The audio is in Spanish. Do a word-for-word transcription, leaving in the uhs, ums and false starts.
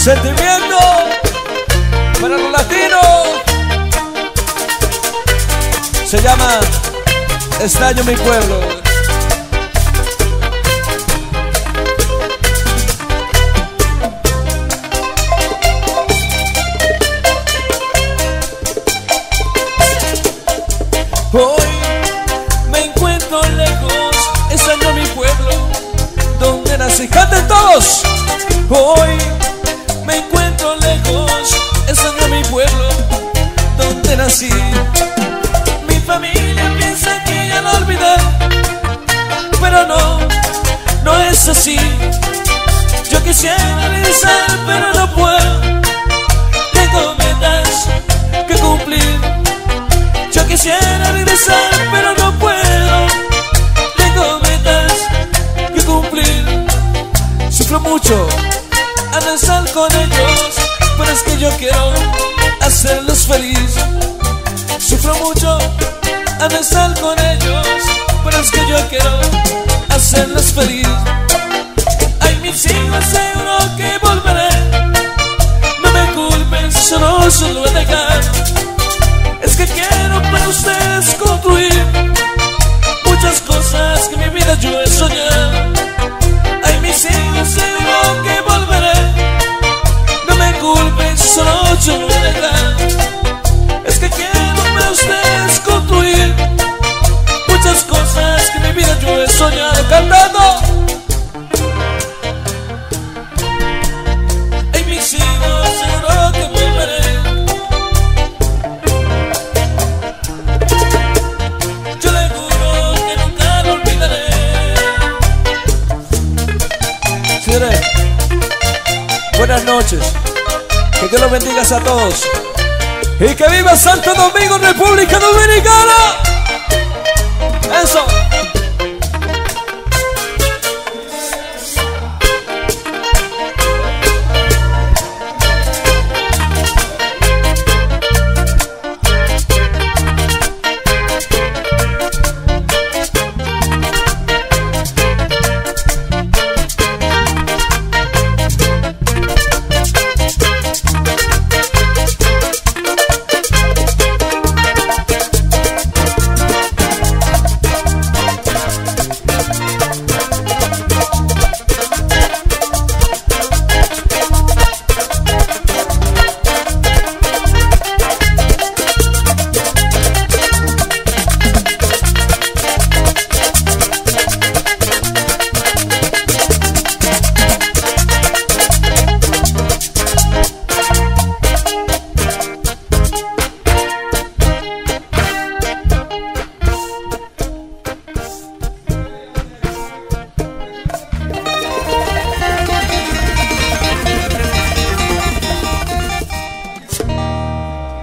Sentimiento para los latinos. Se llama Extraño mi pueblo. Hoy me encuentro lejos, extraño mi pueblo donde nací. ¡Canten todos! Hoy me encuentro lejos, extraño mi pueblo donde nací. Mi familia piensa que ya lo olvidé, pero no, no es así. Yo quisiera regresar, pero no puedo. Tengo metas que cumplir. Yo quisiera regresar, pero no puedo. Tengo metas que cumplir. Sufro mucho al estar con ellos, pero es que yo quiero hacerlos feliz. Sufro mucho al estar con ellos, pero es que yo quiero hacerlos feliz. Ay, mis hijos, seguro que volveré. No me culpen, solo solo voy a dejar. Es que quiero para ustedes construir muchas cosas que en mi vida yo he soñado. Ay, mis hijos, seguro que volveré. No me culpen, solo yo voy a dejar. Es que quiero para ustedes construir muchas cosas que en mi vida yo he soñado. Cantando. Ay, mis hijos, seguro que volveré. Yo le juro que nunca lo olvidaré. Señores, buenas noches. Que Dios los bendiga a todos. Y que viva Santo Domingo, República Dominicana. Eso.